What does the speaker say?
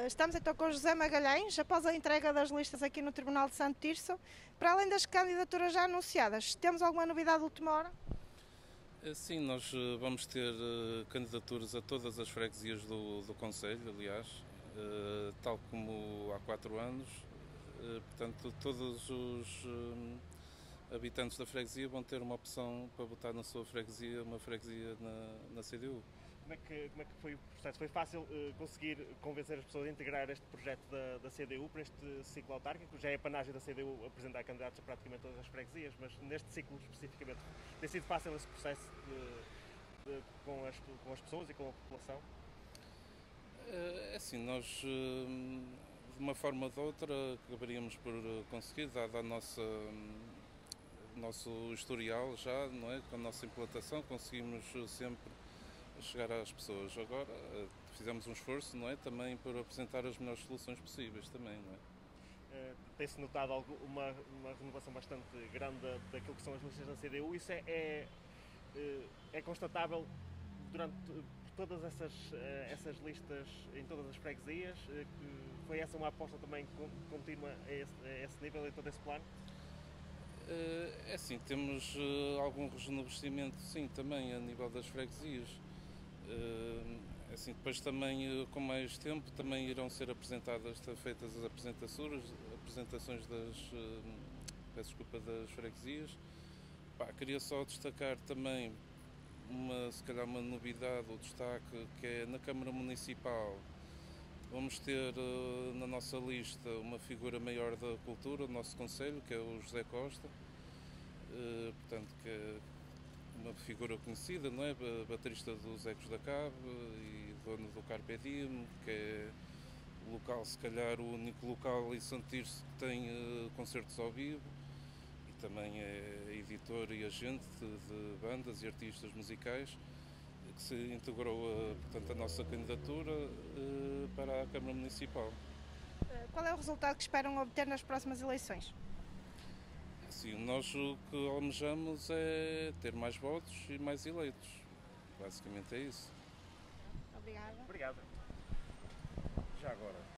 Estamos então com José Magalhães, após a entrega das listas aqui no Tribunal de Santo Tirso. Para além das candidaturas já anunciadas, temos alguma novidade de última hora? Sim, nós vamos ter candidaturas a todas as freguesias do Conselho, aliás, tal como há 4 anos. Portanto, todos os habitantes da freguesia vão ter uma opção para votar na sua freguesia, uma freguesia na CDU. Como é que foi o processo? Foi fácil conseguir convencer as pessoas a integrar este projeto da CDU para este ciclo autárquico? Já é a panagem da CDU apresentar candidatos a praticamente todas as freguesias, mas neste ciclo especificamente tem sido fácil esse processo com as pessoas e com a população? É assim, nós de uma forma ou de outra acabaríamos por conseguir, dada a nosso historial já, não é? Com a nossa implantação, conseguimos sempre chegar às pessoas. Agora fizemos um esforço, não é? Também para apresentar as melhores soluções possíveis também, não é? Tem-se notado uma renovação bastante grande daquilo que são as listas da CDU. Isso é constatável durante todas essas listas em todas as freguesias? Foi essa uma aposta também contínua a esse nível, em todo esse plano? É assim, temos algum rejuvenescimento, sim, também a nível das freguesias. Assim, depois também, com mais tempo, também irão ser feitas as apresentações das freguesias. Queria só destacar também se calhar uma novidade ou destaque, que é na Câmara Municipal. Vamos ter na nossa lista uma figura maior da cultura do nosso Conselho, que é o José Costa, portanto, que é uma figura conhecida, não é? Baterista dos Ecos da Cave e dono do Carpe Diem, que é o local, se calhar o único local em Santo Tirso que tem concertos ao vivo, e também é editor e agente de bandas e artistas musicais, que se integrou portanto, a nossa candidatura para a Câmara Municipal. Qual é o resultado que esperam obter nas próximas eleições? Sim, nós o que almejamos é ter mais votos e mais eleitos. Basicamente é isso. Obrigada. Obrigado. Já agora,